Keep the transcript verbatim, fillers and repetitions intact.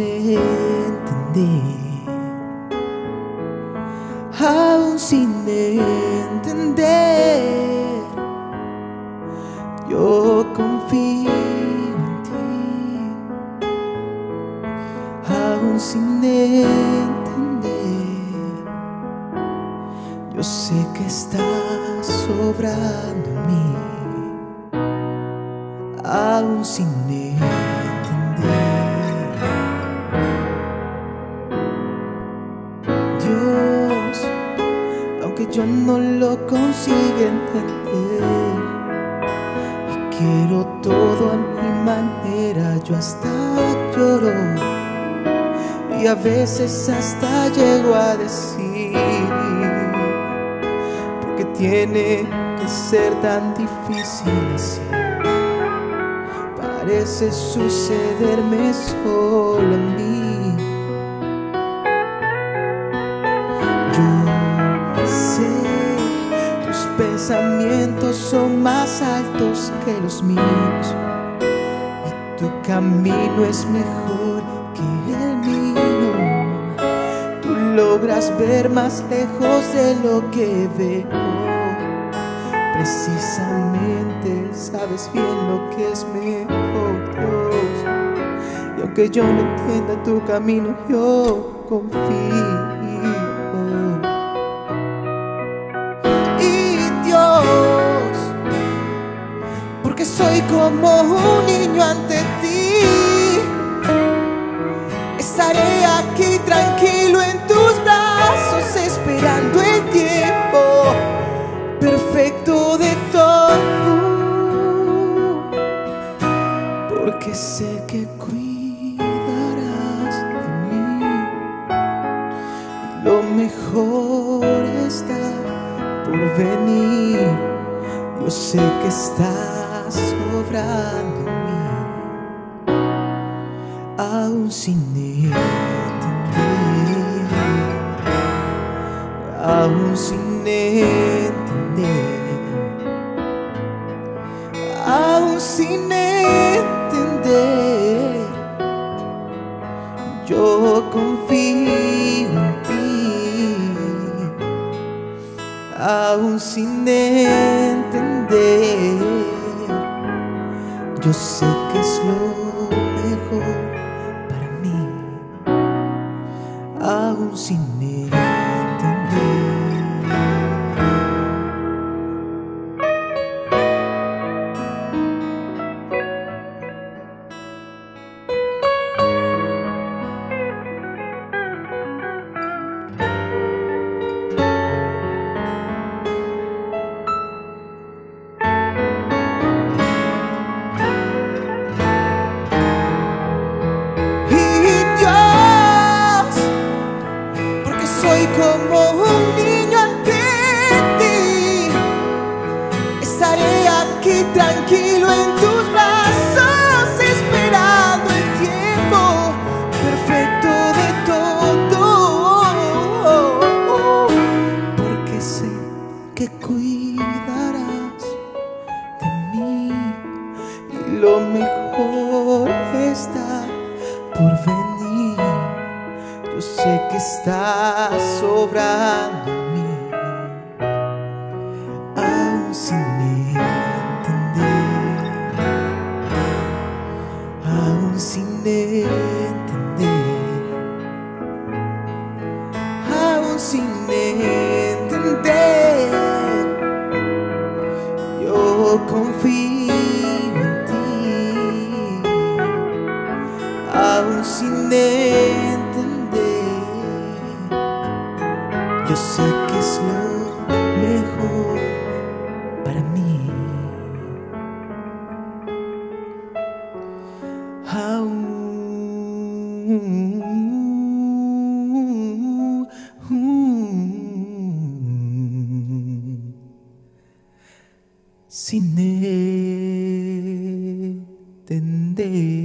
entender, aún sin entender, yo confío en ti, aún sin entender, yo sé que estás sobrando en mí, aún sin entender. Dios, aunque yo no lo consiga entender, y quiero todo a mi manera, yo hasta lloro y a veces hasta llego a decir, porque tiene que ser tan difícil así. Parece sucederme solo a mí. Yo sé, tus pensamientos son más altos que los míos, y tu camino es mejor que el mío. Tú logras ver más lejos de lo que veo. Precisamente sabes bien lo que es mejor, Dios. Y aunque yo no entienda tu camino, yo confío. Y Dios, porque soy como un niño ante ti, estaré aquí tranquilo en tus brazos, esperando el tiempo perfecto de todo, porque sé que cuidarás de mí, y lo mejor está por venir. Yo sé que estás sobrando en mí, aún sin entender, aún sin entender, aún sin entender, yo confío en ti, aún sin entender, yo sé que es lo mejor para mí, aún sin entender. Soy como un niño ante ti, estaré aquí tranquilo en tus brazos, esperando el tiempo perfecto de todo, porque sé que cuidarás de mí, y lo mejor está por venir. Yo sé que estás sobrando en mí, aún sin entender, aún sin entender, aún sin entender, yo confío en ti, aún sin entender. Yo sé que es lo mejor para mí, aún sin entender.